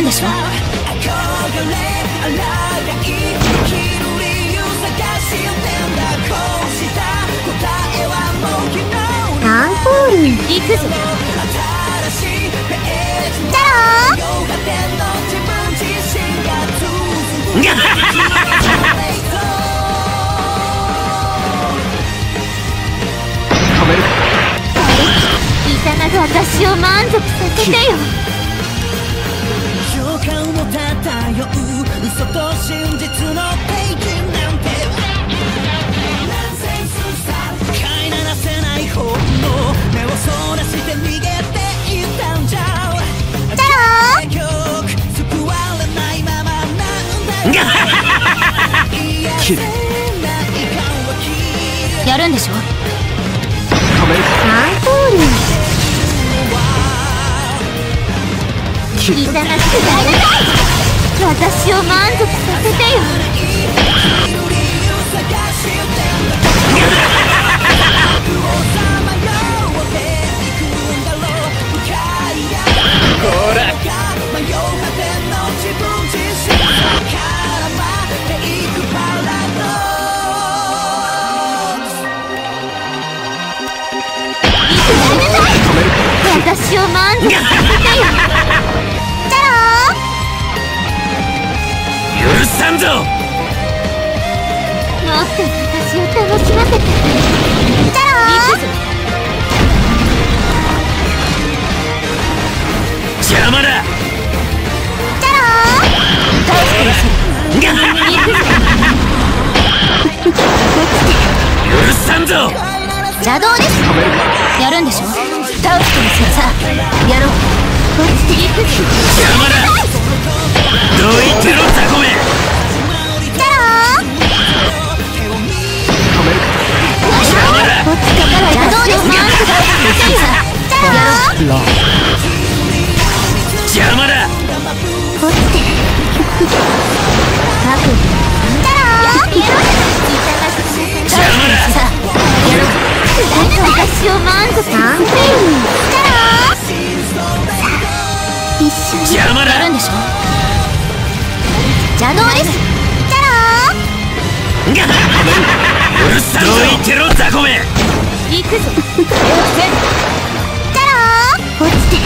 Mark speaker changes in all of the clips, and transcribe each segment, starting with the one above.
Speaker 1: るんでしょ。
Speaker 2: アンコール
Speaker 1: 行くぞ。
Speaker 2: チャロ
Speaker 1: いたなく私を満足させてよ。
Speaker 3: 評価を漂う嘘と真実のページなんて飼いならせないほど目をそらして逃げていたんじゃ。
Speaker 2: チャロ
Speaker 3: 救われないままなんだ
Speaker 1: やるんでしょ。
Speaker 2: アンコール
Speaker 1: いたなく私を満足させてよ。
Speaker 3: ほら
Speaker 1: 私を満足させてよ。
Speaker 2: チャロ
Speaker 3: 許さんぞ。
Speaker 1: もっと私を楽しませて。
Speaker 2: チャロ
Speaker 1: 行くぞ。
Speaker 3: 邪魔だ。
Speaker 2: チャロ
Speaker 1: 行くぞ。
Speaker 3: 許さんぞ。
Speaker 2: 邪道です。
Speaker 1: やるんでしょ。倒してみせさあやろう。こっちで行くぞ。
Speaker 3: 邪魔だ。どいてろザコメ。
Speaker 2: チャロ
Speaker 3: 邪魔だ。
Speaker 1: こっちから邪道です。満足させてよ。
Speaker 2: チャロ
Speaker 3: 邪魔だ。
Speaker 1: こっちで覚悟
Speaker 2: チャロ
Speaker 1: さあやろう。私を満足させてよ。一緒に
Speaker 3: 邪魔だ。
Speaker 1: やるんでしょ。
Speaker 2: 邪道です。チャロ
Speaker 3: うるさい。どいてろザコメ。
Speaker 1: 行くぞ。
Speaker 2: チャロ
Speaker 1: こっちで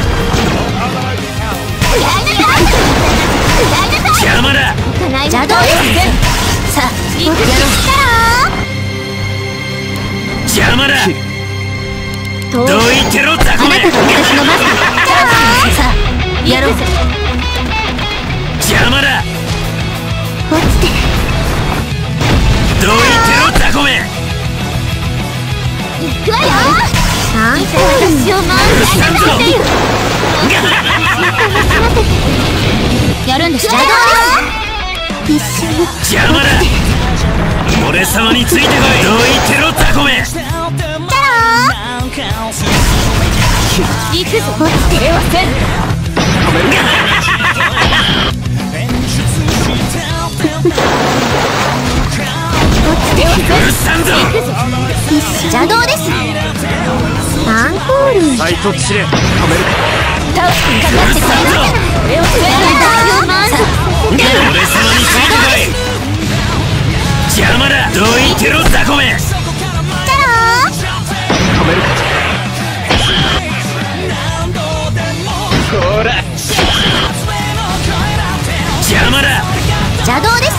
Speaker 3: 邪魔だ。
Speaker 1: 邪道です。さあ行くぞ。
Speaker 3: 邪魔だ。
Speaker 1: ど
Speaker 3: どいてろザコメ。
Speaker 1: あなたが私のマスター。さあやろう。
Speaker 3: 邪魔だ。
Speaker 1: こっちで
Speaker 3: どいてろザコメ。
Speaker 1: 行くわよ。
Speaker 2: アンコール
Speaker 1: 私を満足させてよ。やるんでしょ。
Speaker 2: 一緒に
Speaker 3: 邪魔だ。俺様についてこい。どいてろザコメ。
Speaker 1: 行くぞ。こっちではせん。
Speaker 3: 許さんぞ。
Speaker 2: 邪道です。アンコール
Speaker 3: 再突しれ。
Speaker 1: 倒してかかってくれな。私を満足させてよ。
Speaker 3: 俺様についてこい。邪魔だ。どいてろザコメ。ほら邪魔だ。
Speaker 2: 邪道です。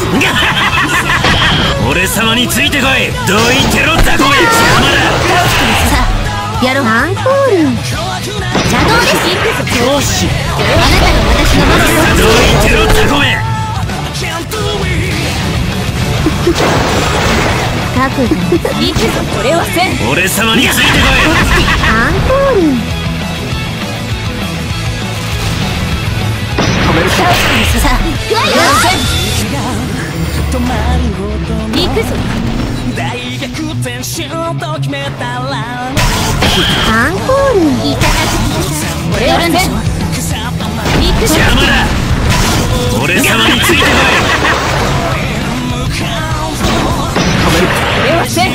Speaker 3: 俺様についてこい。どいてろザコメ。邪魔だ。
Speaker 1: さあやろう。
Speaker 2: アンコール
Speaker 1: 邪道です。
Speaker 3: よし。
Speaker 1: あなたが私のマスター。
Speaker 3: どいてろザコメ。
Speaker 2: 覚悟
Speaker 1: 行くぞ。これはせん。
Speaker 3: 俺様についてこ
Speaker 2: アンコール
Speaker 1: さあやろう。行くぞ。
Speaker 3: い。大逆転しようと決めたら
Speaker 2: アンコール
Speaker 1: いただくやるんでしょ。行くぞ。
Speaker 3: 邪魔だ。俺様についてこい。
Speaker 1: これはせん。い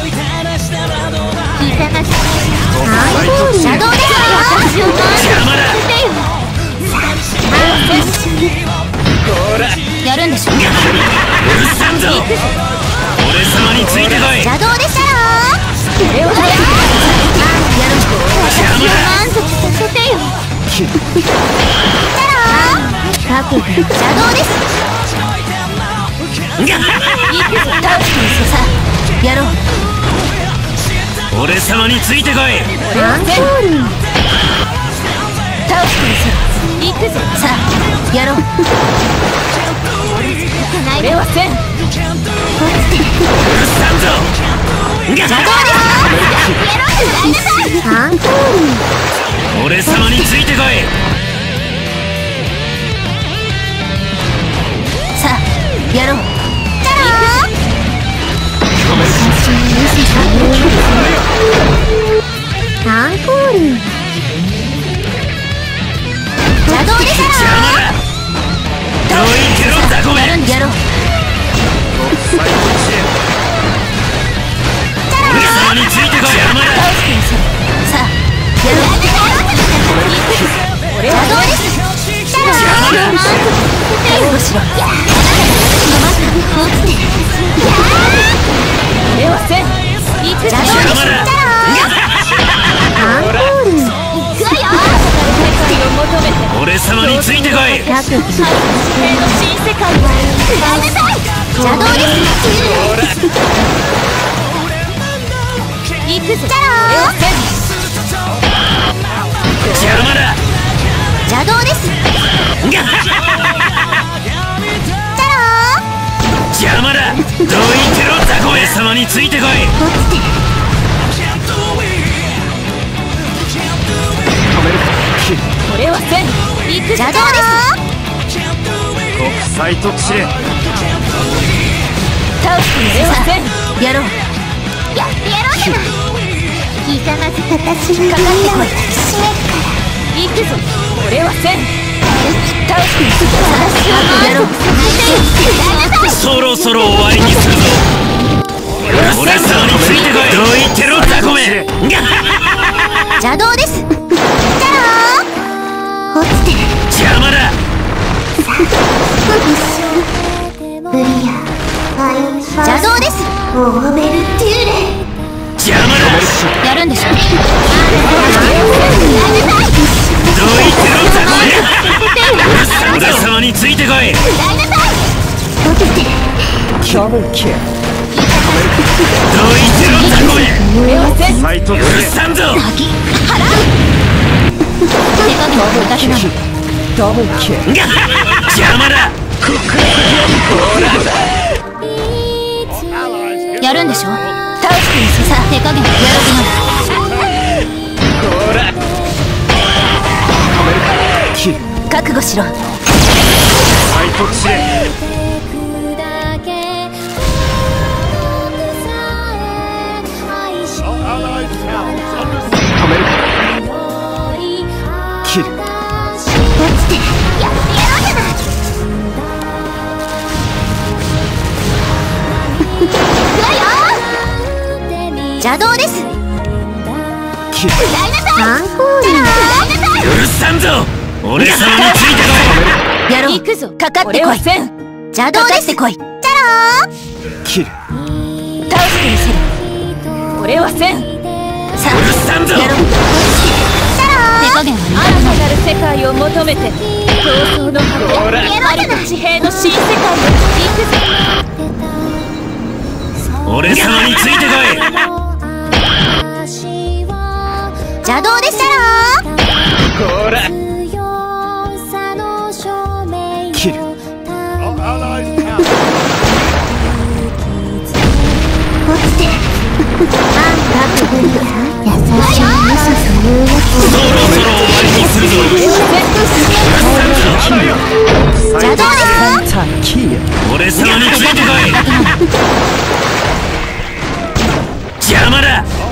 Speaker 1: ただく
Speaker 2: アンコール
Speaker 1: 邪道です。私を満足させてよ。 足させてよ。
Speaker 2: 覚悟。邪道です。
Speaker 1: 行くぞ。倒してみせさ。やろう。
Speaker 4: 俺様についてこい。
Speaker 2: アンコール。
Speaker 1: 倒してみせ。行くぞ。さあやろう。俺はせん。
Speaker 4: 邪道
Speaker 2: アンコール。
Speaker 4: 俺様についてこい。
Speaker 1: さあやろう。
Speaker 2: アンコール。
Speaker 1: 邪道です。
Speaker 4: 邪魔だ。どいてろザコメ。
Speaker 1: やろう。
Speaker 4: 俺様についてこい。邪魔だ。
Speaker 1: 倒してみせ。さあやろう。俺はどうです。
Speaker 4: 邪魔だ。
Speaker 1: 覚悟しろ。俺はせん。行くぞ。
Speaker 4: 邪魔だ。
Speaker 2: アンコール。
Speaker 1: 行くわよ。求めて
Speaker 4: 俺様についてこい。
Speaker 2: 覚悟。
Speaker 1: 平の新世界をやめなさい。邪道です。行くぞ。俺はせん。
Speaker 4: 邪魔だ。
Speaker 1: 邪道です。
Speaker 4: 邪魔だ。どいてろザコメ。俺様についてこい。
Speaker 1: 俺はせん。行くぞ。邪道です。
Speaker 4: 国際特使令。
Speaker 1: 倒してみせさ。やろう。やってやろうじゃない。
Speaker 2: ひざまず私に
Speaker 1: かかってこい。行くぞ。俺はせん。倒してみせさ。やろう。
Speaker 4: そろそろ終わりにするぞ。俺様についてこい。どいてろザコメ。
Speaker 1: 邪道です。
Speaker 2: 落ちて。
Speaker 4: 邪魔だ。
Speaker 2: ブリア。
Speaker 1: 邪道です。
Speaker 2: オーベルテューレ。
Speaker 4: 邪魔だ。
Speaker 1: やるんでしょ。
Speaker 4: どいてろザコメ。俺様についてこい。
Speaker 2: 落ちて。
Speaker 4: どいてろザコメ。
Speaker 1: 俺はせん。
Speaker 4: 許さんぞ。
Speaker 1: 手加減は無駄なの。
Speaker 4: 邪魔だ。
Speaker 1: やるんでしょ。倒してみせさ。手加減はやる気なの。覚悟しろ。邪道です。
Speaker 2: アンコール。
Speaker 4: 許さんぞ。俺様についてこ
Speaker 1: やろう。行くぞ。かかってこい。邪道です。こい。倒してみせる。俺はせん。さあ
Speaker 4: 許さんぞ。
Speaker 1: やろう。手加減は新たなる世界を求めて闘争の壁ありと地平の新世界へ行くぞ。
Speaker 4: 俺様についてこい。
Speaker 1: 邪道でしたら
Speaker 4: 切る。
Speaker 2: 落ちて。優しい嘘そういうやつ。
Speaker 4: そろそろ終わりにするぞ。
Speaker 1: 邪道ですか。
Speaker 4: 俺様についてこい。邪魔だ。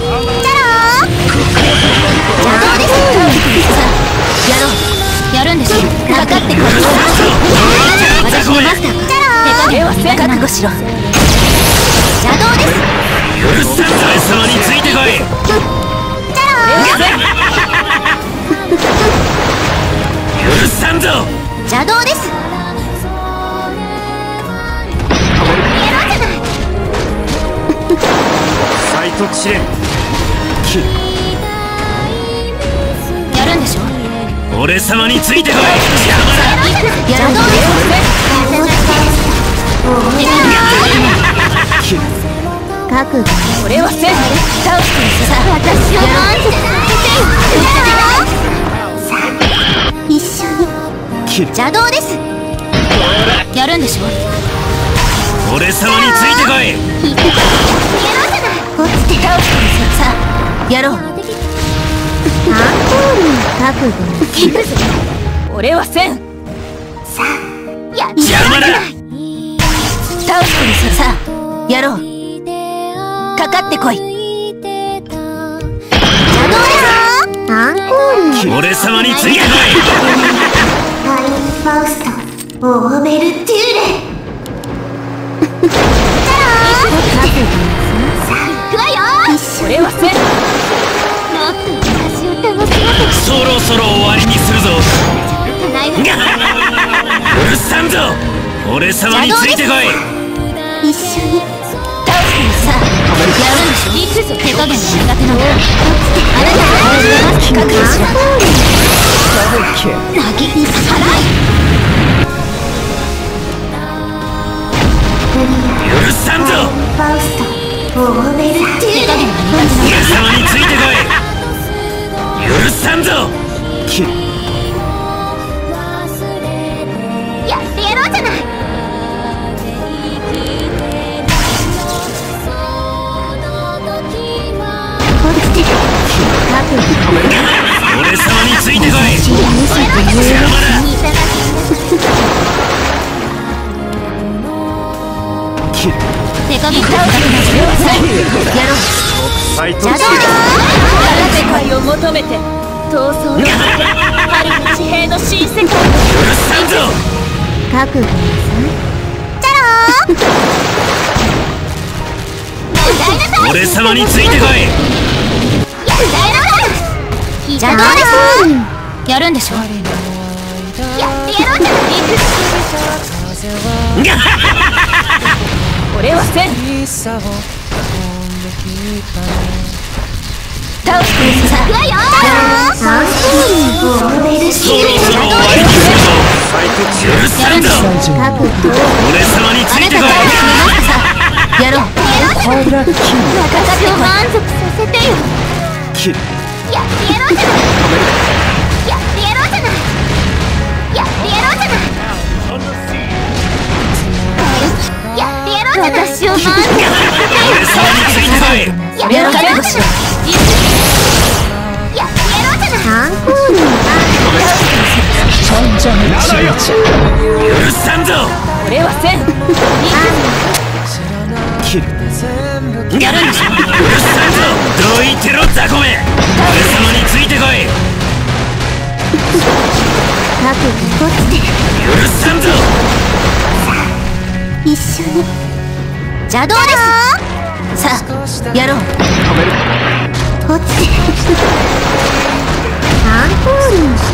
Speaker 1: 邪道です。やろう。やるんでしょ。かかってこい。私のマスターか。手加減は覚悟しろ。邪道です。
Speaker 4: 許さんぞ。俺様についてこい。許さんぞ。
Speaker 1: 邪道です。
Speaker 4: 再特使令。
Speaker 1: や
Speaker 4: 俺様についてこい。
Speaker 1: 邪道です。
Speaker 2: 覚悟。
Speaker 1: 俺はせん。倒してさあ、私をなんて
Speaker 2: 一緒に。
Speaker 1: 邪道です。やるんでしょ。
Speaker 4: 俺様についてこい。
Speaker 2: 落ちて。
Speaker 1: 倒してさあ、やろう。
Speaker 2: アンコール覚悟。
Speaker 1: 俺はせん。さあ、やっ
Speaker 4: 邪魔だ。
Speaker 1: 倒してさあ、やろう。かかってこい。邪道です。
Speaker 2: アンコール。
Speaker 4: 俺様についてこい。
Speaker 2: ファウスト、オーベルテューレ。
Speaker 1: 俺はせん。もっと私を楽しませて。
Speaker 4: そろそろ終わりにするぞ。うるさんぞ。俺様についてこい。
Speaker 2: 一緒に。
Speaker 1: 倒してさあ、やるんでしょ。手加減が苦手なの。あなたが始めます。覚悟しろ。投げ払い。
Speaker 4: 許さんぞ。
Speaker 2: ファウスト、オーベルテューレ。
Speaker 1: 手加減が苦手なの。
Speaker 4: 俺様についてこい。許さんぞ。
Speaker 1: やってやろうじゃない。
Speaker 4: 俺様についてこい。邪魔だ。
Speaker 1: 手加減が苦手なの。やろう。邪道です。世界を求めて闘争の遥か地平の新世界。
Speaker 4: 許さんぞ。
Speaker 2: 覚悟なさい。
Speaker 4: 俺様についてこい。
Speaker 1: 邪道です。やるんでしょ。やってやろうじゃない。俺はせん。倒してさあ、やろう。
Speaker 2: アンコール、オーベルテュ
Speaker 4: そ
Speaker 2: ーレ。
Speaker 4: ろそろ終わりにするぞ。許さんぞ。
Speaker 2: 覚悟。
Speaker 4: 俺様についてこい。
Speaker 1: やろう。私を満足させてよ。やってやろうじゃない。やってやろうじゃない。やってやろうじゃない。やってやろうじゃない。私を満足させてよ。
Speaker 4: 俺様についてこい。
Speaker 1: やろうじゃない。やってやろうじゃない。
Speaker 2: アンコール。
Speaker 4: 許さんぞ。
Speaker 1: 俺はせん。やるんでしょ。
Speaker 4: 許さんぞ。どいてろ雑魚め。俺様についてこい。
Speaker 2: 覚悟。落ちて。
Speaker 4: 許さんぞ。
Speaker 2: 一緒に。
Speaker 1: 邪道です。さあ、やろう。
Speaker 2: 落ちて。アンコール。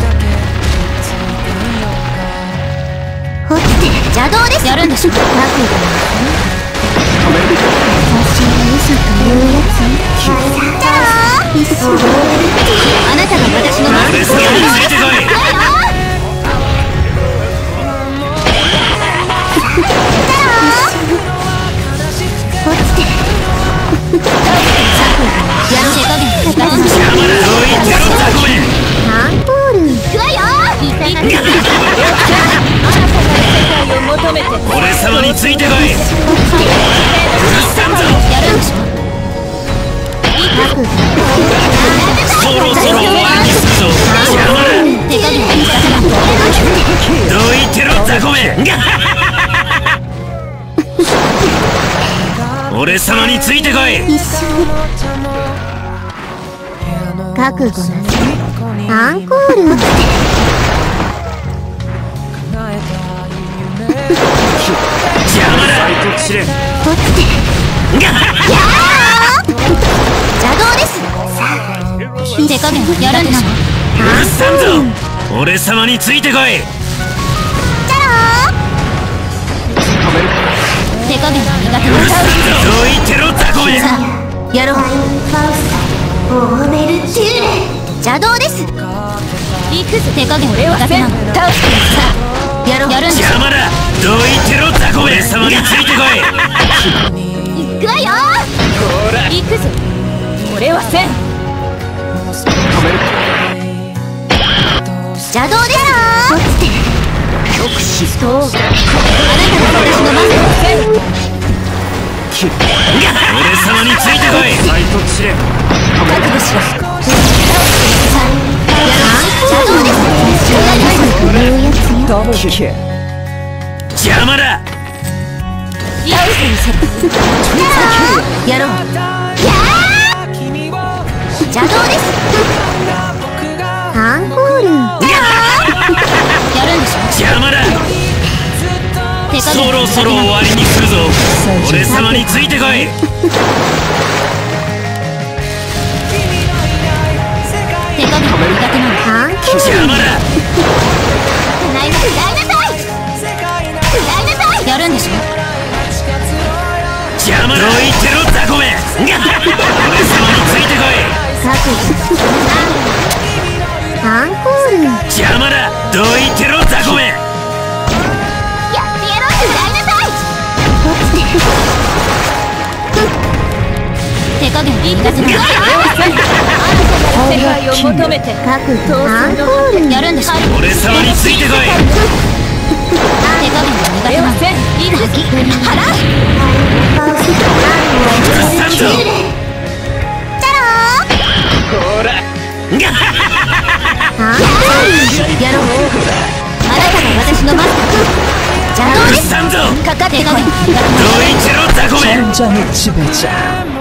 Speaker 2: 落ちて。
Speaker 1: 邪道です。やるんでしょ。
Speaker 2: 覚悟なさい。私の嘘というやつ。一緒に。
Speaker 1: あなたが私の満
Speaker 4: 俺様についてこい。
Speaker 2: 落ちて。
Speaker 1: やる手加減が苦手なの。
Speaker 4: 邪魔だ。どいてろ雑魚め。
Speaker 2: アンコール。
Speaker 4: 俺様についてこい。許さんぞ。
Speaker 1: やるんでしょ。
Speaker 2: 覚悟。
Speaker 4: そろそろ終わりにするぞ。邪魔だ。
Speaker 1: 手加減が苦手なの。
Speaker 4: どいてろ雑魚め。俺様についてこい。
Speaker 2: 一緒に。覚悟なさい。アンコール。
Speaker 4: 邪魔だ。
Speaker 2: 落ちて。
Speaker 1: 邪道です。手加減がやるんでしょ。
Speaker 4: 許さんぞ。俺様についてこい。
Speaker 1: 手加減が苦手なの。
Speaker 4: どいてろ雑魚め。
Speaker 1: さあ、やろう。
Speaker 2: ファウスト、オーベルテューレ。
Speaker 1: 邪道です。 行くぞ。手加減は苦手なの。倒してさあやろう。やるんでしょ。
Speaker 4: 邪魔だ。どいてろ雑魚め。俺様についてこい。
Speaker 1: 行くわよ。
Speaker 4: ほら
Speaker 1: 行くぞ。俺はせん。邪道ですよ。
Speaker 2: 極死
Speaker 1: そう。あなたが私のマスター。
Speaker 4: 俺様についてこい。再突しれ。
Speaker 1: 覚悟しろ。邪道です。
Speaker 2: ダブルキル。
Speaker 4: 邪魔だ。
Speaker 1: やろう。邪道です。アンコール。やるんでしょ。
Speaker 4: 邪魔だ。そろそろ終わりにするぞ。俺様についてこい。
Speaker 1: 手加減は苦手なの。
Speaker 4: 邪魔だ。
Speaker 1: やるんでしょ。
Speaker 4: 邪魔だ。どいてろ雑魚め。俺様についてこい。
Speaker 1: アンコール。
Speaker 4: 邪魔だ。どいてろ雑魚め。
Speaker 1: やってやろう。歌いなさい。手加減苦手なの。世界を求めて各アンコール。やるんでしょ。
Speaker 4: 俺様についてこい。
Speaker 1: 手加減苦手なの。いいだき払う。
Speaker 4: サンド。ほら。
Speaker 1: やろう。あなたが私のマスター。邪道です。
Speaker 4: サンド。
Speaker 1: かかってこい。
Speaker 4: どいてろ雑魚め。
Speaker 2: じゃめちべちゃ